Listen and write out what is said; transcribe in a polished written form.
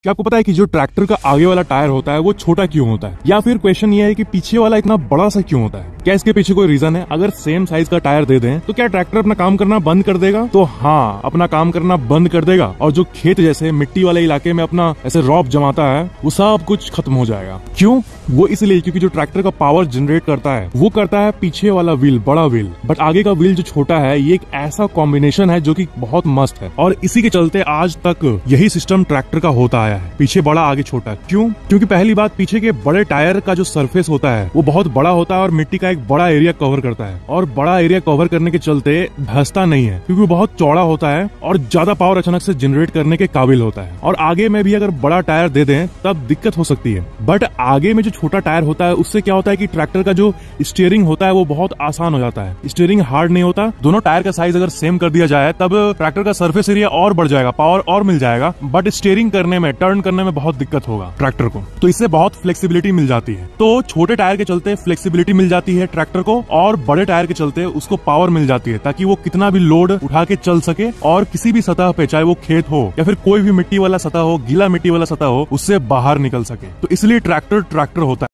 क्या आपको पता है कि जो ट्रैक्टर का आगे वाला टायर होता है वो छोटा क्यों होता है, या फिर क्वेश्चन ये है कि पीछे वाला इतना बड़ा सा क्यों होता है? क्या इसके पीछे कोई रीजन है? अगर सेम साइज का टायर दे दें तो क्या ट्रैक्टर अपना काम करना बंद कर देगा? तो हाँ, अपना काम करना बंद कर देगा और जो खेत जैसे मिट्टी वाले इलाके में अपना ऐसे रॉब जमाता है वो सब कुछ खत्म हो जाएगा। क्यों? वो इसलिए क्योंकि जो ट्रैक्टर का पावर जनरेट करता है वो करता है पीछे वाला व्हील, बड़ा व्हील, बट आगे का व्हील जो छोटा है। ये एक ऐसा कॉम्बिनेशन है जो कि बहुत मस्त है और इसी के चलते आज तक यही सिस्टम ट्रैक्टर का होता आया है, पीछे बड़ा आगे छोटा। क्यों? क्योंकि पहली बात, पीछे के बड़े टायर का जो सरफेस होता है वो बहुत बड़ा होता है और मिट्टी का एक बड़ा एरिया कवर करता है, और बड़ा एरिया कवर करने के चलते धंसता नहीं है क्योंकि वो बहुत चौड़ा होता है और ज्यादा पावर अचानक से जनरेट करने के काबिल होता है। और आगे में भी अगर बड़ा टायर दे दें तब दिक्कत हो सकती है, बट आगे में जो छोटा टायर होता है उससे क्या होता है कि ट्रैक्टर का जो स्टीयरिंग होता है वो बहुत आसान हो जाता है, स्टीयरिंग हार्ड नहीं होता। दोनों टायर का साइज अगर सेम कर दिया जाए तब ट्रैक्टर का सरफेस एरिया और बढ़ जाएगा, पावर और मिल जाएगा, बट स्टीयरिंग करने में, टर्न करने में बहुत दिक्कत होगा ट्रैक्टर को। तो इससे बहुत फ्लेक्सिबिलिटी मिल जाती है। तो छोटे टायर के चलते फ्लेक्सिबिलिटी मिल जाती है ट्रैक्टर को, और बड़े टायर के चलते उसको पावर मिल जाती है ताकि वो कितना भी लोड उठा के चल सके और किसी भी सतह पे, चाहे वो खेत हो या फिर कोई भी मिट्टी वाला सतह हो, गीला मिट्टी वाला सतह हो, उससे बाहर निकल सके। तो इसलिए ट्रैक्टर होता है।